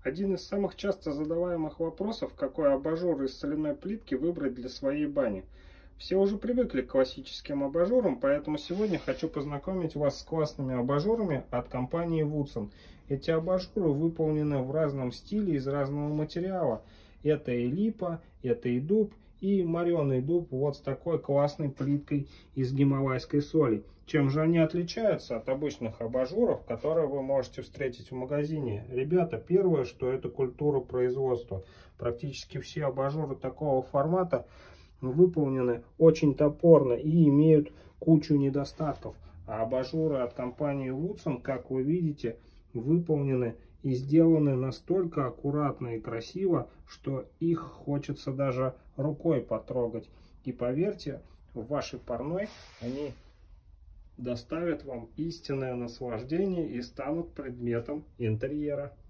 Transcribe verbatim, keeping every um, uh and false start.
Один из самых часто задаваемых вопросов, какой абажур из соляной плитки выбрать для своей бани. Все уже привыкли к классическим абажурам, поэтому сегодня хочу познакомить вас с классными абажурами от компании Woodson. Эти абажуры выполнены в разном стиле, из разного материала. Это и липа, это и дуб, и мореный дуб вот с такой классной плиткой из гималайской соли. Чем же они отличаются от обычных абажуров, которые вы можете встретить в магазине? Ребята, первое, что это культура производства. Практически все абажуры такого формата выполнены очень топорно и имеют кучу недостатков. А абажуры от компании Woodson, как вы видите, выполнены и сделаны настолько аккуратно и красиво, что их хочется даже рукой потрогать. И поверьте, в вашей парной они доставят вам истинное наслаждение и станут предметом интерьера.